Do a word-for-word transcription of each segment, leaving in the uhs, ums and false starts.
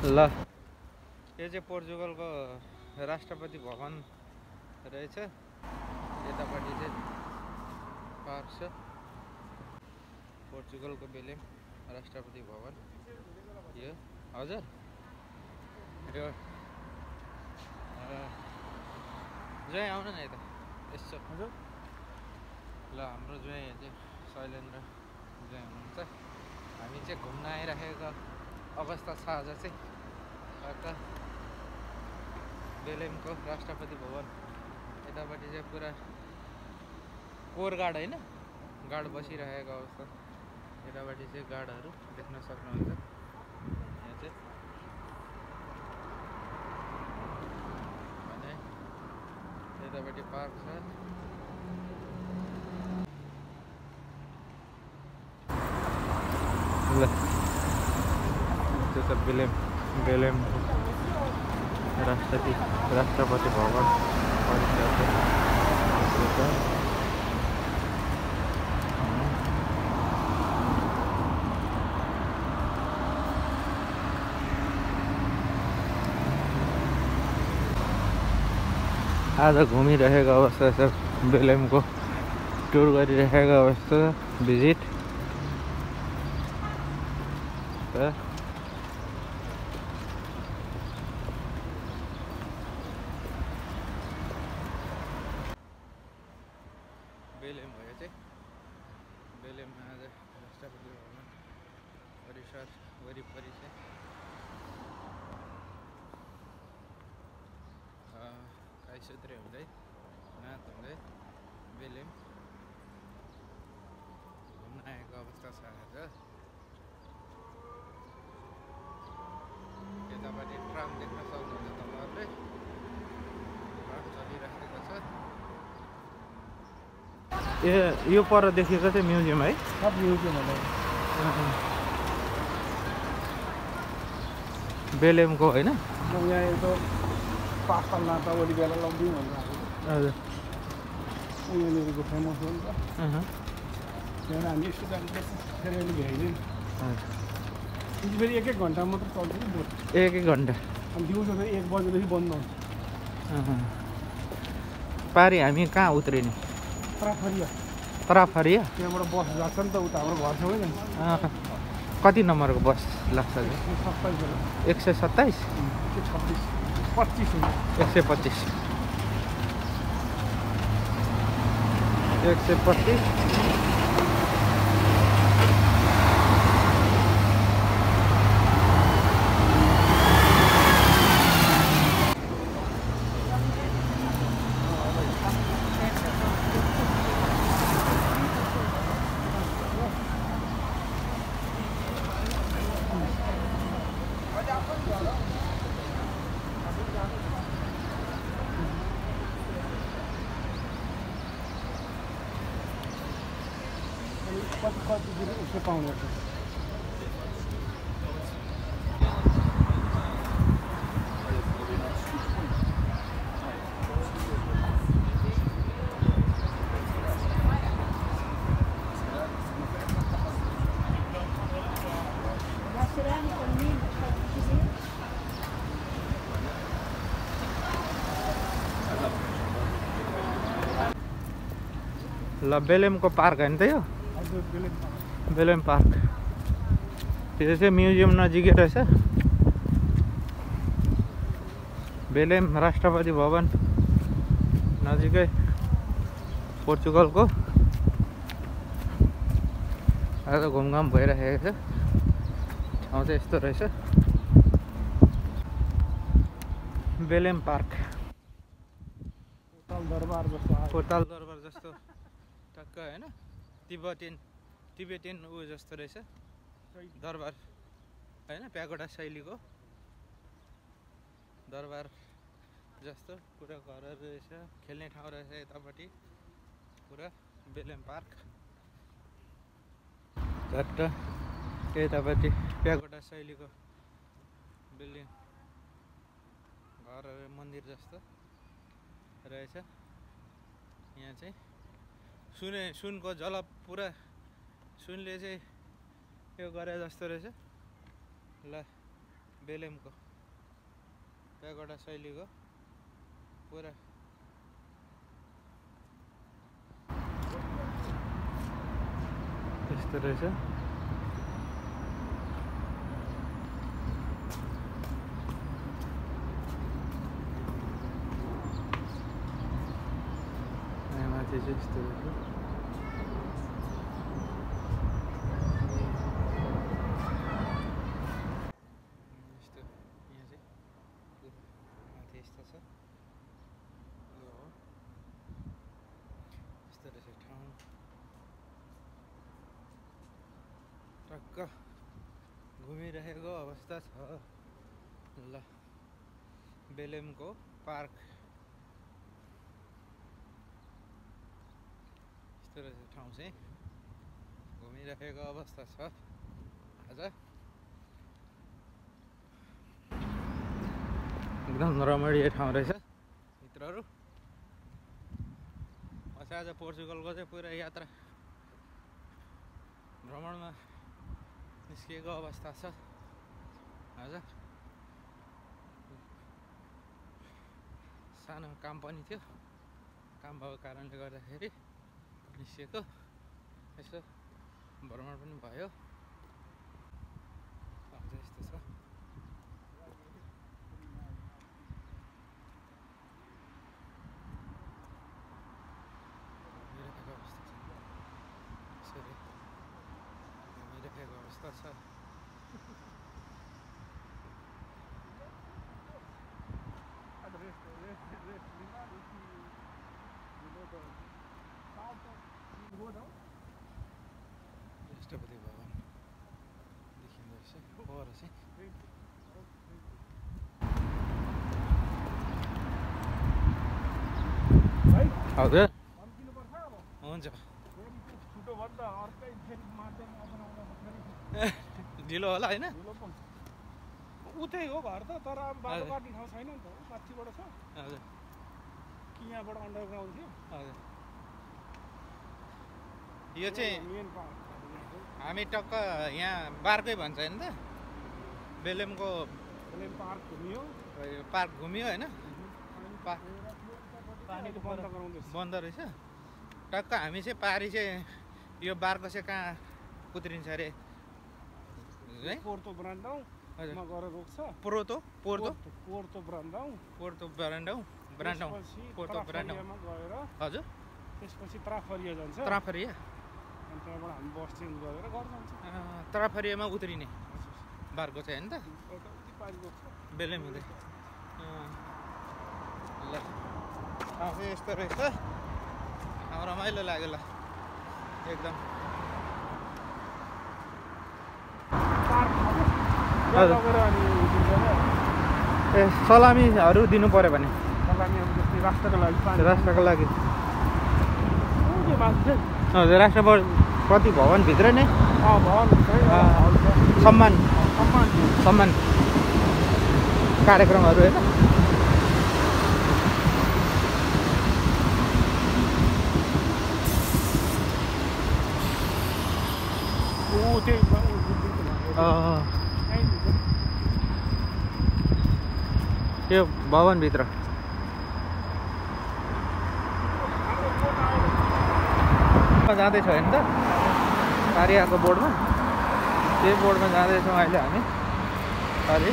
ल यो चाहिँ पोर्चुगलको राष्ट्रपति भवन रहेछ। यतापट्टि चाहिँ पार्क छ पोर्चुगलको बेलेम राष्ट्रपति भवन। यो हजुर यो ज्वाइँ आउनु न यता यसो हजुर। ल हाम्रो ज्वाइँ चाहिँ शैलेन्द्र ज्वाइँ हुनुहुन्छ। हामी चाहिँ घुम्न आइराखेको अवस्था छ आज चाहिँ यता बेलेमको राष्ट्रपति भवन। यतापट्टि चाहिँ पुरा कोर गार्ड होइन, गार्ड बसिरहेको अवस्था। यतापट्टि चाहिँ गार्डहरू देख्न सक्नुहुन्छ। यहाँ चाहिँ भने यतापट्टि पार्क छ। ल त्यो त बेलेम बेलेम राष्ट्रपति राष्ट्रपति भवन परिसर छ। आज घुमिरहेको अवस्था छ, बेलेमको टुर गरिरहेको अवस्था भिजिट। बेलेम भयो चाहिँ बेलेममा आज राष्ट्रपति भवन परिसर वरिपरि चाहिँ काइसूत्रे हुँदै नाच हुँदै बेलेम घुम्न आएको अवस्था छ आज। यतापट्टि ट्राम देख्न सक्नुहुन्छ तपाईँहरूले, ट्राम चलिरहेको छ। ए यो पर देखेको चाहिँ म्युजियम है, सब म्युजियम हो बेलेमको होइन। यहाँ एउटा पास्ता नाता वरि बेला लग्दिउँ भनेर हजुर उनीहरूको फेमस हो नि त। त्यहाँबाट हामी स्टुडेन्ट फेरि अहिले भ्याइदिउँ। फेरि एक एक घन्टा मात्र चल्छ कि बोट, एक एक घन्टा। अनि दिउँसो चाहिँ एक बजेदेखि बन्द हुन्छ। पारी हामी कहाँ उत्रिने? तराफरिया तराफरिया त्यहाँबाट बस जान्छ नि त उता हाम्रो घर छेउै नि। कति नम्बरको बस लाग्छ? सत्ताइस एक सय सत्ताइस छब्बिस पच्चिस हुन्छ। एक सय पच्चिस एक सय पच्चिस कति कति दिन उसको पाउने रहेछ। ल बेलेमको पार्क होइन त यो? Belem park. त्यो चाहिँ म्युजियम नजिकै रहेछ। बेलेम राष्ट्रपति भवन नजिकै पोर्चुगलको। आज घुमघाम भइरहेको छ। ठाउँ चाहिँ यस्तो रहेछ बेलेम पार्क। पोताल दरबार जस्तो पोताल दरबार जस्तो टक्क होइन, तिब्बतियन तिब्बतियन ऊ जस्तो रहेछ दरबार होइन, प्यागोडा शैलीको दरबार जस्तो पुरा घरहरू रहेछ, खेल्ने ठाउँ रहेछ यतापट्टि पुरा बेलेम पार्क। झट्ट यतापट्टि प्यागोडा शैलीको बिल्डिङ घरहरू मन्दिर जस्तो रहेछ। यहाँ चाहिँ सुने सुनको जलप पुरा सुनले चाहिँ यो गरे जस्तो रहेछ। ल बेलेमको पेगोडा शैलीको पुरा यस्तो रहेछ। यहाँ माथि चाहिँ यस्तो रहेछ। टक्क घुमिरहेको अवस्था छ। ल बेलेमको पार्क यस्तो रहेछ ठाउँ चाहिँ घुमिरहेको अवस्था छ आज। एकदम रमणीय ठाउँ रहेछ मित्रहरू। आज आज पोर्चुगलको चाहिँ पुरा यात्रा भ्रमणमा निस्किएको अवस्था छ आज। सानो काम पनि थियो, काम भएको कारणले गर्दाखेरि निस्किएको। यसो भ्रमण पनि भयो। आज यस्तो छ। अवस्था छ। राष्ट्रपति भवन देखिँदैछ पर चाहिँ। हजुर हुन्छ। ढिलो होला होइन? उतै हो घर त, तर अब बाटो काट्ने ठाउँ छैन नि त। माथिबाट छ। हजुर। कि यहाँबाट अन्डरग्राउन्ड थियो? हजुर। यो चाहिँ मेन पार्क। हामी टक्क यहाँ बारकै भन्छ होइन त? बेलेमको बेलेम पार्क घुमियो। पार्क घुमियो होइन? पार्क पानी त बन्द गराउँदैछ। बन्द रहेछ। टक्क हामी चाहिँ पारी चाहिँ यो बारको चाहिँ कहाँ उत्रिन्छ अरे है? पोर्तो ब्रान्डाउ मा गएर रोक्छ। Porto Porto Porto Brandao Porto Brandao Brandao Porto ब्रान्डाउमा गएर हजुर त्यसपछि त्राफरिया जान्छ। त्राफरिया अनि त्यहाँबाट हामी बस चेन्ज गरेर घर जान्छ। त्राफरियामा उत्रिने बारको चाहिँ होइन त? बेलेम हुँदै ल चाहिँ यस्तो रहेछ। अब रमाइलो लाग्यो ल एकदम। ए सलामीहरू दिनु पर्यो भने? सलामी अब जस्तै राष्ट्रको लागि। राष्ट्रको लागि हजुर। राष्ट्रपति भवनभित्र नै सम्मान सम्मान कार्यक्रमहरू होइन? त्यो भवनभित्र जाँदैछ होइन त? कारियाको बोर्डमा त्यही बोर्डमा जाँदैछौँ अहिले हामी। अरे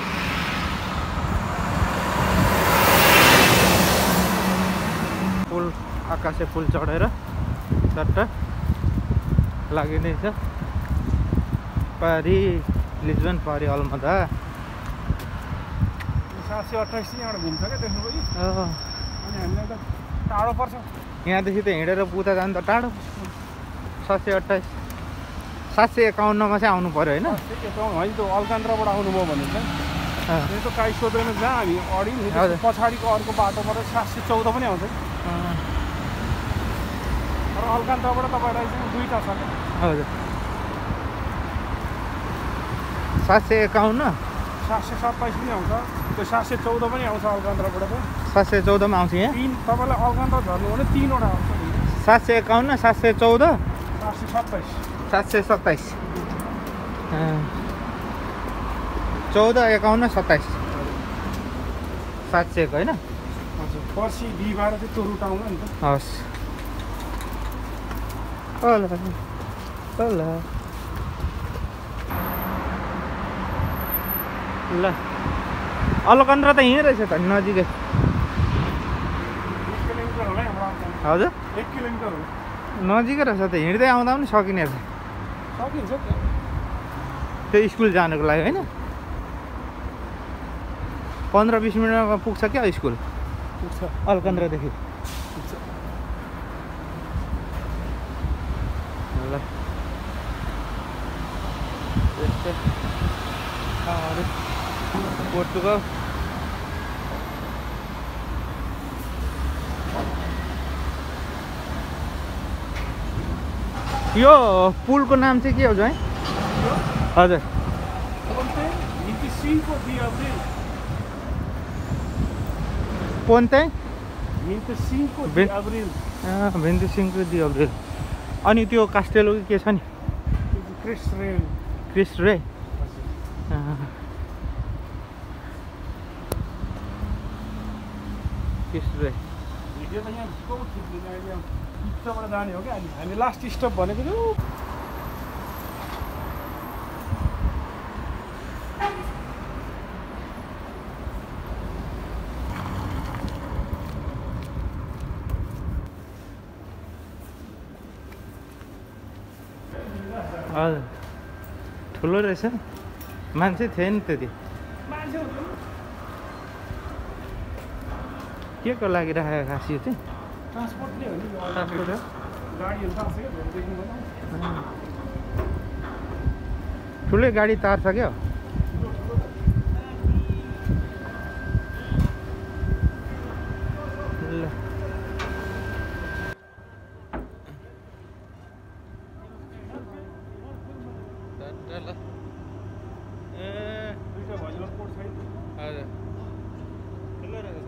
पुल आकाशे पुल चढेर चट्ट लागिँदैछ। पारी लिस्बन पारी अलमदा सात सय अट्ठाइस यहाँबाट घुम्छ क्या देख्नुभयो? अनि हामीलाई त टाढो पर्छ यहाँदेखि त हिँडेर उता जानु त टाढो। सात सय अट्ठाइस सात सय एकाउन्नमा चाहिँ आउनु पऱ्यो होइन? होइन त्यो अलकान्द्राबाट आउनुभयो भने चाहिँ त्यो त काहीँ सोध्दैन जहाँ हामी अडियो पछाडिको अर्को बाटोबाट सात सय चौध पनि आउँछ। तर अलकान्द्राबाट तपाईँलाई चाहिँ दुईवटा छ। हजुर। सात सय एकाउन्न सात सय सत्ताइस पनि आउँछ। त्यो सात सय चौध पनि आउँछ अलकान्द्राबाट त। सात सय चौधमा आउँछ यहाँ? तिन तपाईँलाई अलकान्द्रा झर्नु भने तिनवटा आउँछ। सात सय एकाउन्न सात सय चौध सात सय सत्ताइस सात सय सत्ताइस चौध एकाउन्न सत्ताइस सात चेक होइन हजुर पर्सि बिहिबार चाहिँ त्यो रुट आउनु नि त हस् होला होला ल अलकन्द्रा त यहीँ रहेछ त नजिकै किलोमिटर होला हाम्रो हजुर एक किलोमिटर होला नजिकै रहेछ त हिँड्दै आउँदा पनि सकिने रहेछ सकिन्छ त्यो स्कुल जानुको लागि होइन पन्ध्र बिस मिनटमा पुग्छ क्या स्कुल पुग्छ अलकन्द्रादेखि ल त्यस्तै ठाउँहरू पोर्तुगल यो पुलको नाम चाहिँ के हो है हजुर Ponte veinticinco de Ven- abril भेन्टिसिङको दि अब्रेल अनि त्यो कास्टेलो के छ नि Chris Rail क्रिस रे क्रिस रे भिडियो त यहाँ को खिच्दैन अहिले यहाँ बिचबाट जाने हो क्या हामी लास्ट स्टप भनेको थियो हजुर ठुलो रहेछ मान्छे थिएन त्यति मान्छे हुँदैन के को लागि राखेको खास यो चाहिँ ट्रान्सपोर्टले हो नि यो ट्रान्सपोर्ट हो गाडीहरू तार्छ क्या भेटदेखि ठुलै गाडी तार्छ क्या ल ए दुईटा भैलो पोर्ट छैन हजुर ठुलो रहेछ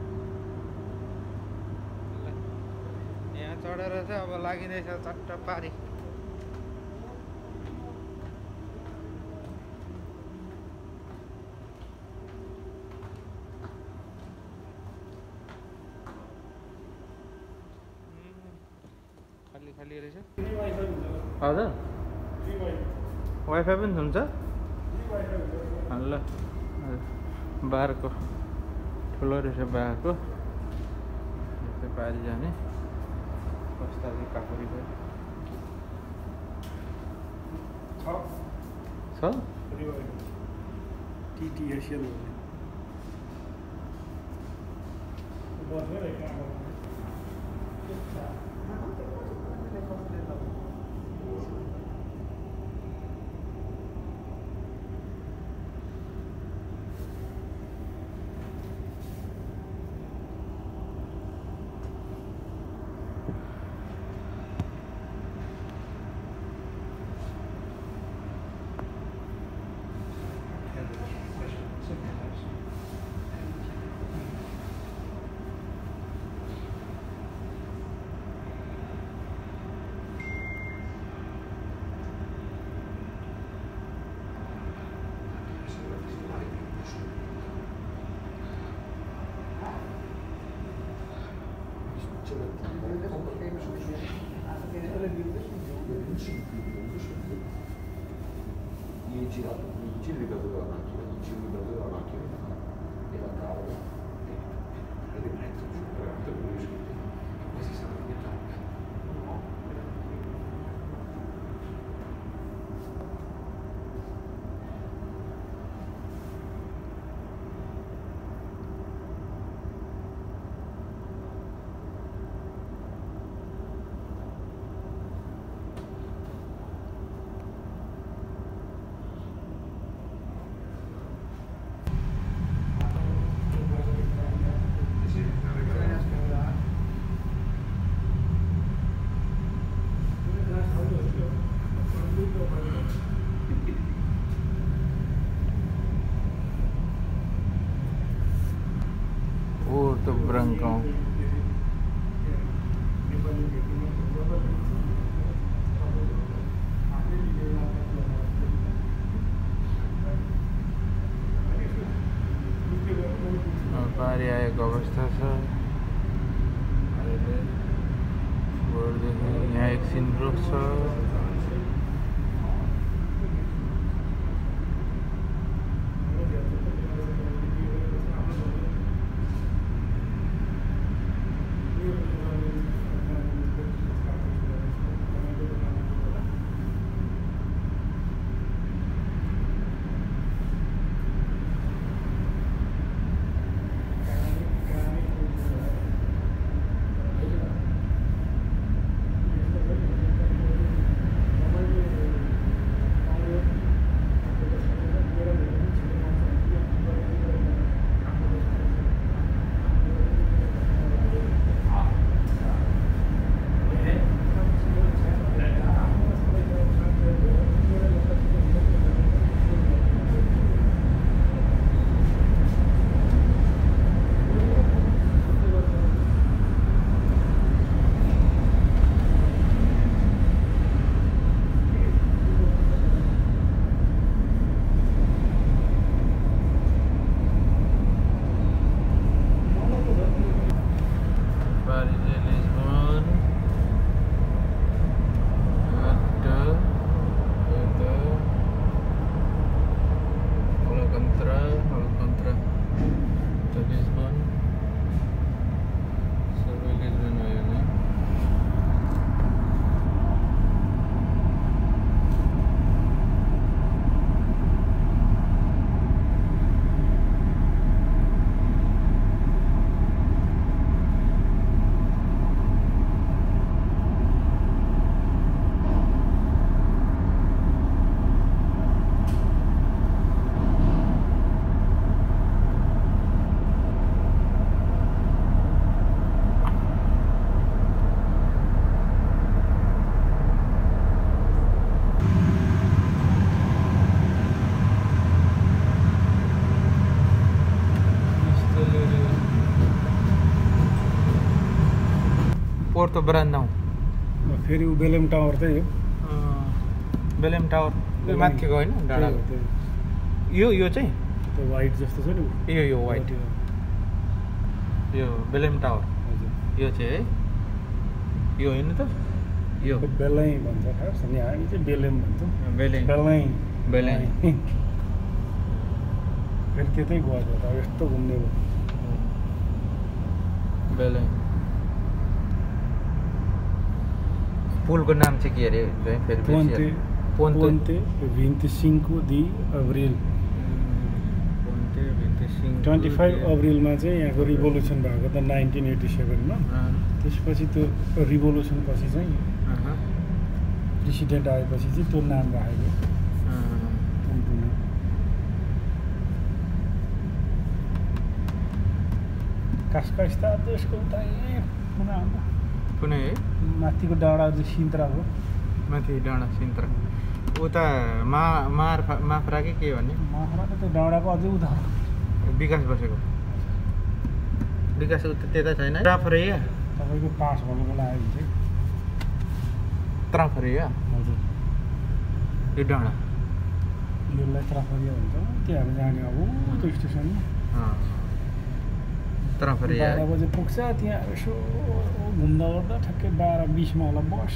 ल यहाँ चढेर चाहिँ अब लागिँदैछ चट्ट पारी खाली खाली रहेछ फ्री वाइफाई हुन्छ हजुर फ्री वाइफाई वाइफाई पनि हुन्छ फ्री वाइफाई हुन्छ ल बारको ठुलो रहेछ बारको यस्तै पारी जाने कस्ताले काकुरी भयो छ छ फ्री वाइफाई टिटिएसएल हो बस्ने रहेछ Gli girato, gli giri ripeto la macchina, gli giri ripeto la macchina e la tavola e di mezzo, veramente non riesco a questi stanno diventando no. Porto Branco. अवस्था छ अहिले बोर्डदेखि यहाँ एकछिन रोक्छ पोर्तो ब्रान्डाउ फेरि उ बेलेम टावर चाहिँ हो बेलेम टावर माथिको होइन डाँडाको यो यो चाहिँ त्यो वाइट जस्तो छ नि यो यो वाइट यो बेलेम टावर यो चाहिँ है यो होइन त यो बेलै भन्छ खास अनि हामी चाहिँ बेलेम भन्छौँ बेलै बेलै बेलै फेरि त्यतै गयो त यस्तो घुम्ने भयो बेलै पुलको नाम चाहिँ के अरे फेरि Ponte Ponte Ponte vinte-cinco de Abril Ponte vinte-cinco पच्चिस अप्रिलमा चाहिँ यहाँको रिभोल्युसन भएको त नाइन्टिन एटी सेभेनमा त्यसपछि त्यो रिभोल्युसन पछि चाहिँ प्रेसिडेन्ट आएपछि चाहिँ त्यो नाम राखेको कास्का देशको उता कुना कुनै है माथिको डाँडा चाहिँ सिन्त्रा हो माथि डाँडा सिन्त्रा उता मा मार माफ्रा कि के भन्ने माफ्रा त त्यो डाँडाको अझै उता विकास बसेको विकास उता त्यता छैन त्राफरिया तपाईँको पास भन्नुको लागि चाहिँ त्राफरिया हजुर यो डाँडा यसलाई त्राफरिया भन्छ त्यहाँ जाने अब त्यो स्टेसनमा त्राफरिया बाह्र बजे पुग्छ त्यहाँ यसो घुम्दा ओर्दा ठ्याक्कै बाह्र बिसमा होला बस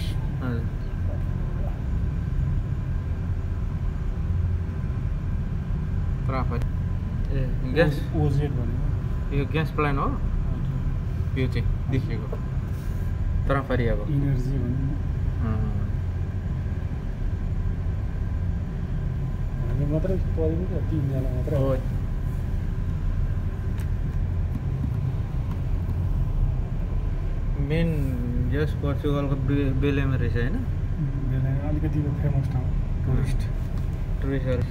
त्राफरिया ए ग्यास ओजेड भनेको यो ग्यास प्लान्ट हो यो चाहिँ देखिएको त्राफरियाको इनर्जी भन्नु हामी मात्रै पऱ्यो नि तिनजना मात्रै हो मेन यस पोर्चुगलको बेलेम रहेछ होइन बेलेम अलिकति फेमस ठाउँ टुरिस्ट टुरिस्टहरू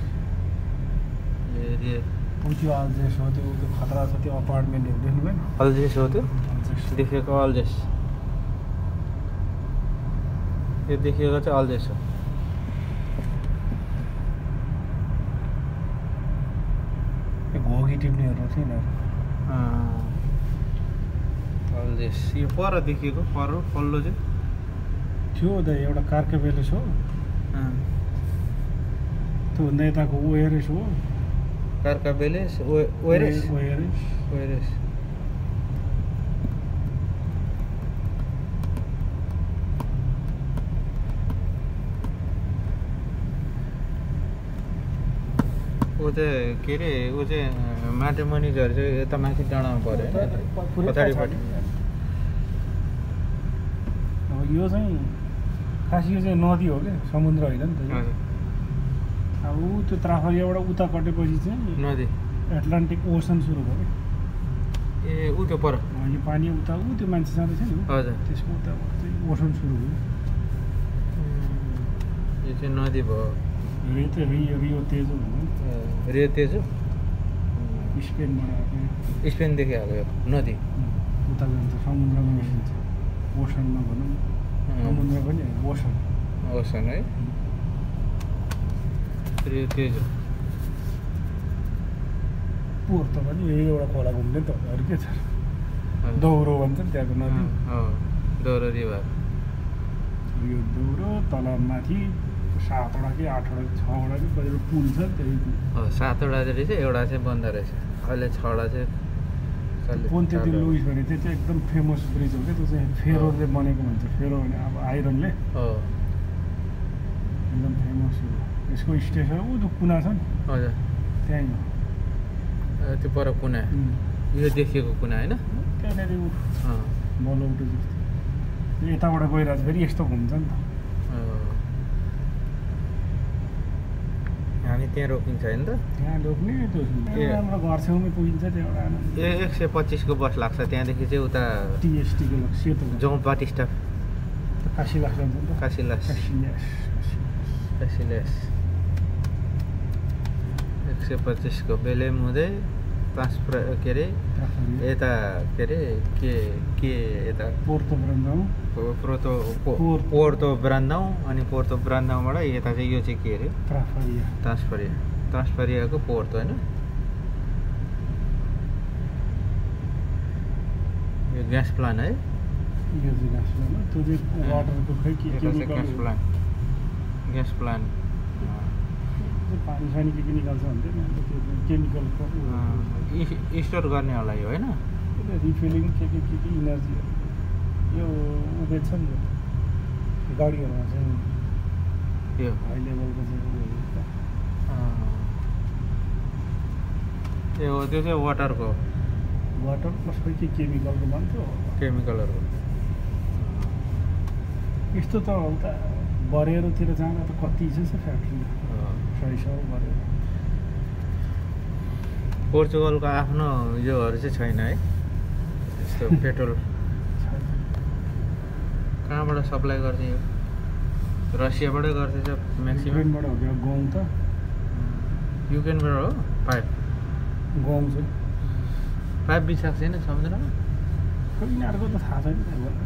एरिया त्यो अल्जेस हो त्यो त्यो खतरा छ त्यो अपार्टमेन्टहरू देख्नुभयो नि अल्जेस हो त्यो देखेको अल्जेस त्यो देखेको चाहिँ अल्जेस हो घोगी टिप्नेहरू छ यिनीहरू अल्जेस यो पर देखिएको पर पल्लो चाहिँ थियो त एउटा कार्के पेलेस हो त्योभन्दा यताको ओएरेस हो कार्का बेलेस ओएरेस ओएरेस ओएरेस ऊ चाहिँ के अरे ऊ चाहिँ माटोमुनिहरू चाहिँ यता माथि डाँडामा पऱ्यो होइन पछाडिपट्टि। अब यो चाहिँ खास यो चाहिँ नदी हो क्या, समुद्र होइन नि त। अब ऊ त्यो त्राफरियाबाट उता कटेपछि चाहिँ नदी एटलान्टिक ओसन सुरु भयो ए ऊ त्यो पर यो पानी उता ऊ त्यो मान्छे जाँदैछ नि। हजुर त्यसको उता चाहिँ ओसन सुरु भयो। यो चाहिँ नदी भयो। रे त रियो रियो तेजो भन्छ रियो तेजो स्पेनबाट स्पेनदेखि आएको यो नदी उता जान्छ समुद्रमा मिसिन्छ। ओसनमा भनौँ समुद्र पनि ओसन ओसन है रियो तेजो। पोर्तो पनि यही एउटा खोला घुम्ने त अरू के छ। दौरो भन्छ नि त्यहाँको नदी दौरो रिभर। यो दौरो तल माथि सातवटा कि आठवटा छवटा कि कतिवटा पुल छ त्यही सातवटा रहेछ एउटा चाहिँ बन्द रहेछ अहिले छवटा चाहिँ पोन्तेती लुइस भने त्यो चाहिँ एकदम फेमस ब्रिज हो क्या। त्यो चाहिँ फेरोले बनेको भन्छ। फेरो भने अब आइरनले एकदम फेमस हो। यसको स्टेसन ऊ त्यो कुना छ नि हजुर त्यहीँ हो त्यो पर कुना यो देखिएको कुना होइन त्यहाँनिर बलौटो जस्तो यताबाट गइरहेको छ फेरि यस्तो घुम्छ नि त। हामी त्यहाँ रोकिन्छ होइन त त्यहाँ रोक्ने त्यो हाम्रो घर छेउमै पुगिन्छ त्यो एउटा ए एक सय पच्चिसको बस लाग्छ त्यहाँदेखि चाहिँ उता टिएसटीको सेतो जौँ बाटिस्टा काशीलास जान्छ नि त। काशीलास काशीलास काशीलास एक सय पच्चिसको बेलेम हुँदै ट्रान्सफर के अरे यता के अरे के के यता Porto Brandao Porto Porto Brandao अनि पोर्तो ब्रान्डाउबाट यता चाहिँ यो चाहिँ के अरे ट्राफरिया ट्रान्सफरिया ट्रान्सफरियाको पोर्तो होइन यो ग्यास प्लान्ट है यो चाहिँ ग्यास प्लान्ट हो। त्यो चाहिँ वाटरको खै के ग्यास प्लान्ट ग्यास प्लान्ट पानी सानी के के निकाल्छ भन्थ्यो नि अन्त त्यो केमिकल स्टोर गर्ने होला यो होइन रिफिलिङ के के के के इनर्जी यो उबेर छ नि गाडीहरूमा चाहिँ यो हाई लेभलको चाहिँ त्यो त्यो चाहिँ वाटरको वाटर प्लस खै के केमिकलको भन्थ्यो केमिकलहरू यस्तो त उता बरेरोतिर जाँदा त कति छ फ्याक्ट्री सय सय बरेर। पोर्चुगलको आफ्नो योहरू चाहिँ छैन है यस्तो पेट्रोल कहाँबाट सप्लाई गर्छ यो रसियाबाटै गर्दैछ म्याक्सिमम युक्रेनबाट हो क्या गहुँ त युक्रेनबाट हो पाइप गहुँ चाहिँ पाइप बिछाएको छैन समुद्रमा खोइ यिनीहरूको त थाहा छैन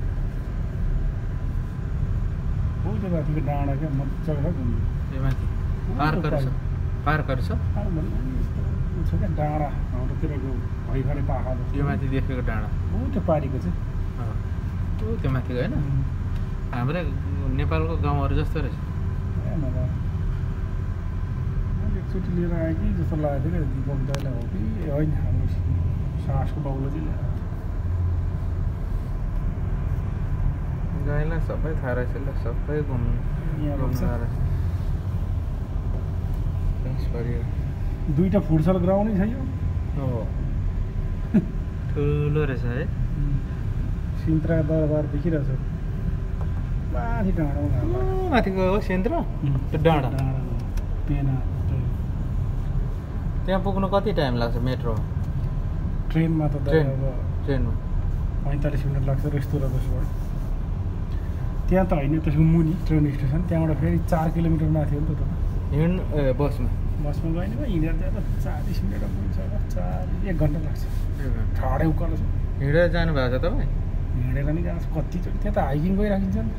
हो त्यो माथिको डाँडा क्या मजाको छ घुम्नु यो माथि पार्कहरू छ पार्कहरू छ छ क्या डाँडा हाम्रोतिरको भइखाने पाखा यो माथि देखेको डाँडा हो त्यो पारीको चाहिँ हो त्यो माथिको होइन हाम्रै नेपालको गाउँहरू जस्तो रहेछ एकचोटि लिएर आएँ कि जस्तो लागेको थियो क्या दिपक दाइलाई हो कि होइन हाम्रो सासको बाउले चाहिँ ल्याएको गाईलाई सबै थाहा रहेछ ल सबै घुम्नु दुईवटा फुटसल ग्राउन्डै छ यो हो ठुलो रहेछ है सिन्त्रा दरबार देखिरहेछ माथि डाँडा माथिको हो सेन्द्र त्यो डाँडा पेना त्यहाँ पुग्नु कति टाइम लाग्छ मेट्रो ट्रेनमा त ट्रेन अब ट्रेनमा पैँतालिस मिनट लाग्छ रेस्तोरा जसबाट त्यहाँ त होइन त्यसको मुनि ट्रेन स्टेसन त्यहाँबाट फेरि चार किलोमिटर माथि हो नि त हिँड्नु ए बसमा बसमा गएन भयो हिँडेर जाँदा चालिस मिनट पुग्छ होला चार एक घन्टा लाग्छ ठाडै उकालो छ हिँडेर जानु भएको छ तपाईँ हिँडेर नि जान्छ कतिचोटि त्यहाँ त हाइकिङ गइराखिन्छ नि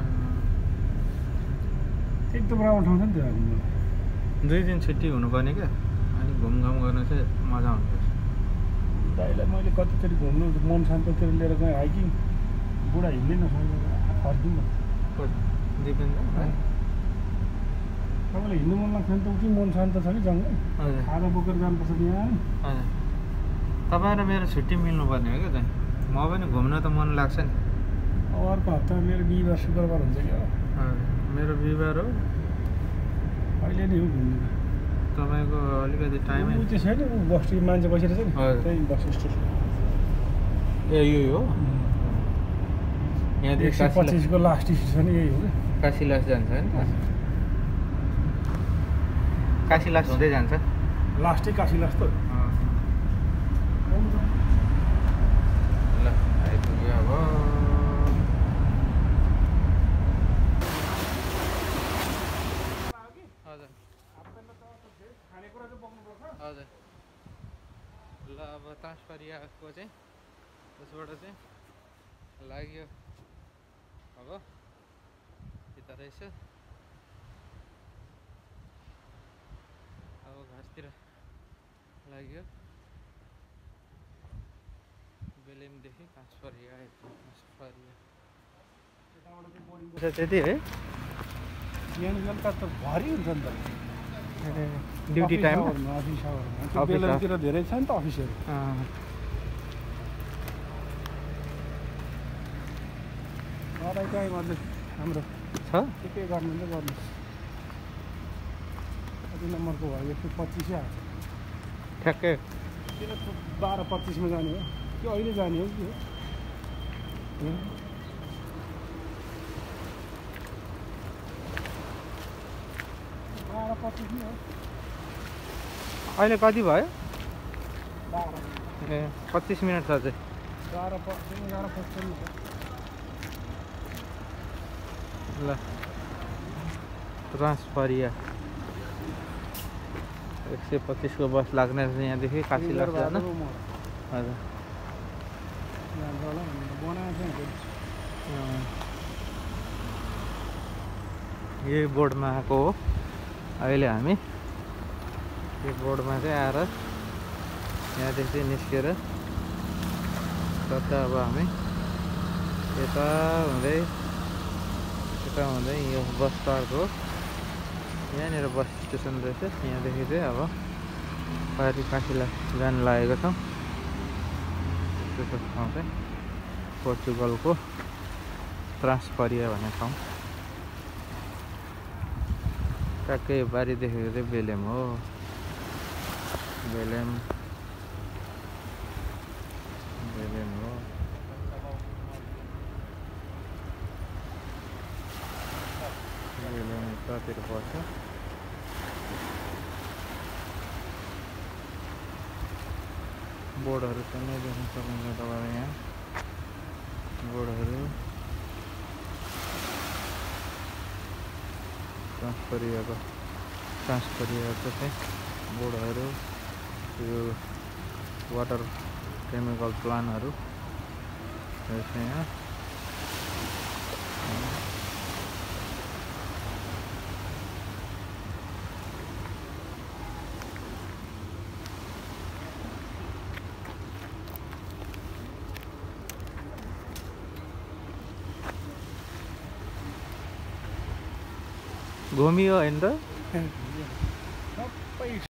एकदम राम्रो ठाउँ छ नि त्यो हाइकिङ दुई दिन छुट्टी हुनुपर्ने क्या अनि घुमघाम गर्न चाहिँ मजा हुन्छ दाइलाई मैले कतिचोटि घुम्नु मन शान्ततिर लिएर गएँ हाइकिङ बुढा हिँड्नै नसक्नु फर्किउँ न दिपेन्द्र तपाईँलाई हिँड्नु मन लाग्छ भने त उति मन शान्त छ कि जङ्गल खाना बोकेर जानुपर्छ यहाँ हजुर तपाईँ र मेरो छुट्टी मिल्नुपर्ने हो क्या चाहिँ म पनि घुम्न त मन लाग्छ नि अर्को हप्ता मेरो बिहिबार शुक्रबार हुन्छ क्या मेरो बिहिबार हो अहिले नै हो घुम्नु तपाईँको अलिकति टाइमै ऊ त्यो छैन ऊ बस्ती मान्छे बसिरहेछ नि हजुर। त्यही बस स्टेसन ए यही हो यहाँदेखि एक सय काशीलास पच्चिसको लास्ट स्टेसन यही हो क्या काशीलास जान्छ होइन त काशीलास हुँदै जान्छ लास्टै काशीलास त अँ। ल आइपुग्यो अब हजुर खानेकुरा चाहिँ बोक्नुपर्छ हजुर ल अब ट्रान्सफरियाको चाहिँ त्यसबाट चाहिँ लाग्यो अब यता रहेछ अब घाँसतिर लाग्यो बेलेमदेखि ट्रान्सफरिया ट्रान्सफरिया त्यति है यहाँ बेलुका त भरि हुन्छ नि त ड्युटी टाइम अफिस आवरमा त्यो अफिस बेलुकातिर धेरै छ नि त अफिसहरू तपाईँ कहीँ गर्नु हाम्रो छ के के गर्नुहुन्छ गर्नुहोस् कति नम्बरको भयो एक सय पच्चिसै आएको ठ्याक्कै किन बाह्र पच्चिसमा जाने हो कि अहिले जाने हो कि हो बाह्र पच्चिस नै हो अहिले कति भयो बाह्र ए पच्चिस मिनट छ चाहिँ बाह्र पच्चिस एघार पच्चिस ल ट्रान्सफरिया एक सय पच्चिसको बस लाग्ने रहेछ यहाँदेखि काशीलास जान हजुर यही बोर्डमा आएको हो अहिले हामी यो बोर्डमा चाहिँ आएर यहाँदेखि चाहिँ निस्केर कता अब हामी यता हुँदै यता हुँदै यो बस पार्क हो यहाँनिर बस स्टेसन रहेछ यहाँदेखि चाहिँ अब पारि काशीलास जान लागेको छौँ त्यो ठाउँ चाहिँ पोर्चुगलको ट्रान्सफरिया भन्ने ठाउँ ट्याक्कै बारी देखेको चाहिँ बेलेम हो बेलेम बेलेम हो बेलेम उतातिर पर्छ बोर्डहरू पनि देख्न सक्नुहुन्छ तपाईँले यहाँ बोर्डहरू ट्रान्सफरियाको ट्रान्सफरियाको चाहिँ बोर्डहरू यो वाटर केमिकल प्लान्टहरू रहेछ यहाँ घुमियो होइन त सबै